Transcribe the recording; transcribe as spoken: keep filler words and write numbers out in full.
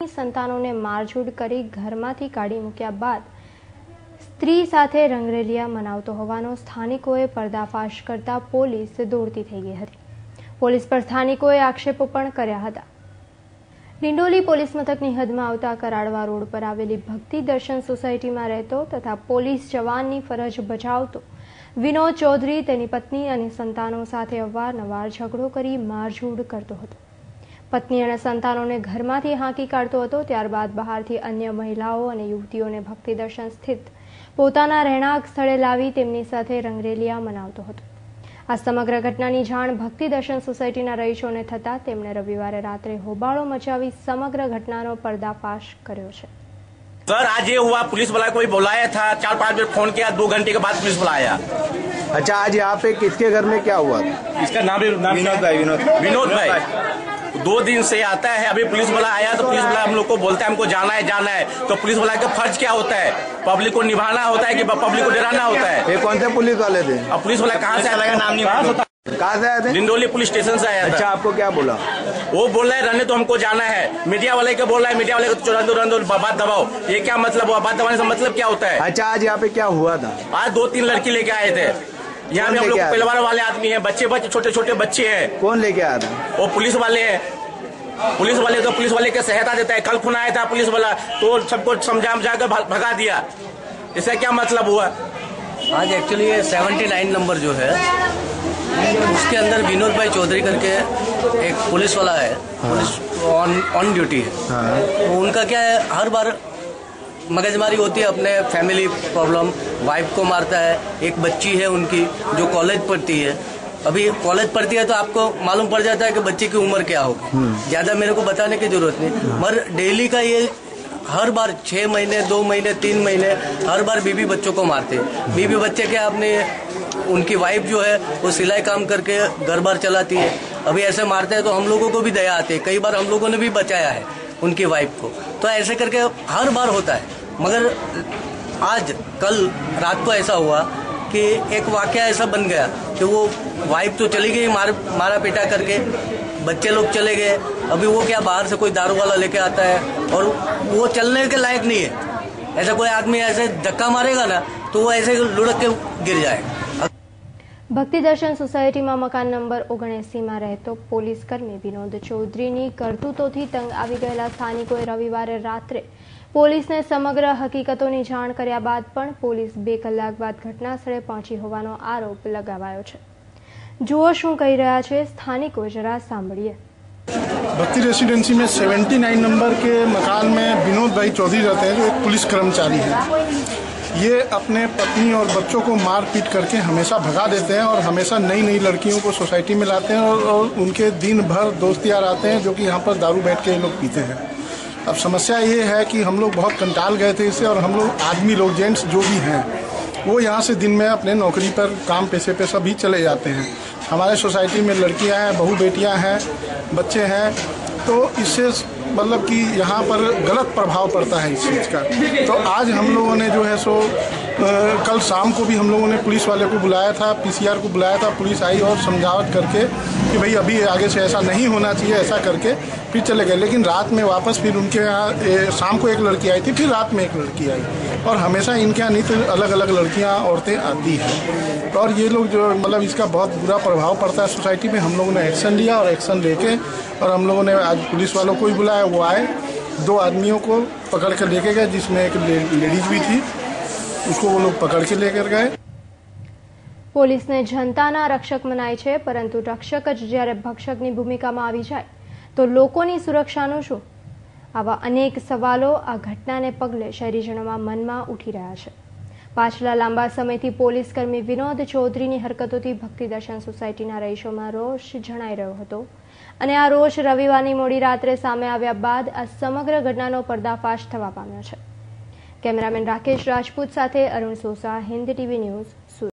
સંતાનોને મારઝૂડ કરી ઘરમાંથી કાઢી મૂક્યા બાદ સ્ત્રી સાથે રંગરેલિયા મનાવતો હોવાનો સ્થાનિકોએ પર્દાફાશ કરતા પોલીસ દોડતી થઈ ગઈ હતી। પોલીસ પર સ્થાનિકોએ આક્ષેપો પણ કર્યા હતા। ડિંડોલી પોલીસ મથકની હદમાં આવતા કરાડવા રોડ પર આવેલી ભક્તિ દર્શન સોસાયટીમાં રહેતો તથા પોલીસ જવાનની ફરજ બજાવતો વિનોદ ચૌધરી તેની પત્ની અને સંતાનો સાથે અવારનવાર ઝઘડો કરી મારઝૂડ કરતો હતો। પત્ની અને સંતાનોને ઘરમાંથી હાંકી કાઢતો હતો। ત્યારબાદ બહારથી અન્ય મહિલાઓ અને યુવતીઓને ભક્તિ દર્શન સ્થિત પોતાના રહેણાંક સ્થળે લાવી તેમની સાથે રંગરેલિયા મનાવતો હતો। આ સમગ્ર ઘટનાની જાણ ભક્તિ દર્શન સોસાયટીના રહીશોને થતા તેમણે રવિવારે રાત્રે હોબાળો મચાવી સમગ્ર ઘટનાનો पर्दाफाश કર્યો છે। सर आज ये हुआ, पुलिस वाला कोई बुलाया था, चार पाँच मिनट फोन किया, दो घंटे के बाद पुलिस बुलाया। अच्छा, आज यहाँ पे किसके घर में क्या हुआ? इसका नाम विनोद भाई। विनोद विनोद भाई दो दिन से आता है। अभी पुलिस वाला आया तो पुलिस वाला हम लोग को बोलता है हमको जाना है जाना है। तो पुलिस वाला का फर्ज क्या होता है? पब्लिक को निभाना होता है कि पब्लिक को डराना होता है? ये कौन से पुलिस वाले थे? अब पुलिस वाला कहाँ से आया नाम नहीं पता। कहाँ से आए थे? डिंडोली पुलिस स्टेशन से आया। अच्छा, आपको क्या बोला? वो बोल रहा है रहने तो हमको जाना है। मीडिया वाले को बोल रहा है मीडिया वाले को रन दो रन दो बात दबाओ। ये क्या मतलब हुआ? बात दबाने से मतलब क्या होता है? अच्छा, आज यहाँ पे क्या हुआ था? आज दो तीन लड़की लेके आए थे। यहाँ पे हम लोग परिवार वाले आदमी हैं, बच्चे बच्चे छोटे छोटे बच्चे हैं। कौन लेके आया था? वो पुलिस वाले हैं। पुलिस वाले तो पुलिस वाले के सहायता देता है। कल खुना आया था पुलिस वाला तो सबको समझा समझा कर भगा दिया। इसका क्या मतलब हुआ? आज एक्चुअली ये सेवेंटी नाइन नंबर जो है उसके अंदर विनोद भाई चौधरी करके एक पुलिस वाला है। हाँ। पुलिस ऑन ऑन ड्यूटी है। हाँ। तो उनका क्या है, हर बार मगजमारी होती है, अपने फैमिली प्रॉब्लम, वाइफ को मारता है। एक बच्ची है उनकी जो कॉलेज पढ़ती है। अभी कॉलेज पढ़ती है तो आपको मालूम पड़ जाता है कि बच्चे की उम्र क्या होगी। ज्यादा मेरे को बताने की जरूरत नहीं। मगर डेली का ये हर बार छह महीने दो महीने तीन महीने हर बार बीबी बच्चों को मारते हैं। बीबी बच्चे क्या, अपने उनकी वाइफ जो है वो सिलाई काम करके घर बार चलाती है। अभी ऐसे मारते हैं तो हम लोगों को भी दया आती है। कई बार हम लोगों ने भी बचाया है उनकी वाइफ को। तो ऐसे करके हर बार होता है। मगर आज कल रात को ऐसा हुआ कि एक वाकया ऐसा बन गया कि वो वाइफ तो चली गई मार मारा पीटा करके, बच्चे लोग चले गए। अभी वो क्या, बाहर से कोई दारू वाला लेके आता है और वो चलने के लायक नहीं है। ऐसा कोई आदमी ऐसे धक्का मारेगा ना तो वो ऐसे लुढ़क के गिर जाएगा। ભક્તિ દર્શન સોસાયટીમાં મકાન નંબર ઓગણએસીમાં રહેતો પોલીસકર્મી વિનોદ ચૌધરીની કરતૂતોથી તંગ આવી ગયેલા સ્થાનિકોએ રવિવારે રાત્રે પોલીસને સમગ્ર હકીકતોની જાણ કર્યા બાદ પણ પોલીસ બે કલાક બાદ ઘટના સ્થળે પહોંચી હોવાનો આરોપ લગાવાયો છે। જુઓ શું કહી રહ્યા છે સ્થાનિકો, જરા સાંભળીએ। भक्ति रेसिडेंसी में सेवेंटी नाइन नंबर के मकान में विनोद भाई चौधरी रहते हैं, जो एक पुलिस कर्मचारी हैं। ये अपने पत्नी और बच्चों को मार पीट करके हमेशा भगा देते हैं और हमेशा नई नई लड़कियों को सोसाइटी में लाते हैं और, और उनके दिन भर दोस्त यार आते हैं जो कि यहाँ पर दारू बैठ के ये लोग पीते हैं। अब समस्या ये है कि हम लोग बहुत कंटाल गए थे इससे, और हम लोग आदमी लोग जेंट्स जो भी हैं वो यहाँ से दिन में अपने नौकरी पर काम पैसे पे सभी चले जाते हैं। हमारे सोसाइटी में लड़कियाँ हैं, बहू बेटियाँ हैं, बच्चे हैं। तो इससे मतलब कि यहाँ पर गलत प्रभाव पड़ता है इस चीज़ का। तो आज हम लोगों ने जो है सो आ, कल शाम को भी हम लोगों ने पुलिस वाले को बुलाया था, पीसीआर को बुलाया था। पुलिस आई और समझावट करके कि भाई अभी आगे से ऐसा नहीं होना चाहिए, ऐसा करके फिर चले गए। लेकिन रात में वापस फिर उनके यहाँ शाम को एक लड़की आई थी, फिर रात में एक लड़की आई, और हमेशा इनके यहाँ नित्य अलग अलग लड़कियाँ औरतें आती हैं। और ये लोग जो मतलब इसका बहुत बुरा प्रभाव पड़ता है सोसाइटी में। हम लोगों ने एक्शन लिया और एक्शन लेके और हम लोगों ने आज पुलिस वालों को ही बुलाया। वो आए, दो आदमियों को पकड़ कर लेके गए, जिसमें एक लेडीज भी थी, उसको वो लोग पकड़ के लेकर गए। પોલીસને જનતાના રક્ષક મનાય છે, પરંતુ રક્ષક જ જ્યારે ભક્ષકની ભૂમિકામાં આવી જાય તો લોકોની સુરક્ષાનું શું? આવા અનેક સવાલો આ ઘટનાને પગલે શહેરીજનોમાં મનમાં ઉઠી રહ્યા છે। પાછલા લાંબા સમયથી પોલીસકર્મી વિનોદ ચૌધરીની હરકતોથી ભક્તિ દર્શન સોસાયટીના રહીશોમાં રોષ જણાઈ રહ્યો હતો અને આ રોષ રવિવારની મોડી રાત્રે સામે આવ્યા બાદ આ સમગ્ર ઘટનાનો પર્દાફાશ થવા પામ્યો છે। કેમેરામેન રાકેશ રાજપૂત સાથે અરુણ સોસા, હિન્દ ટીવી ન્યૂઝ।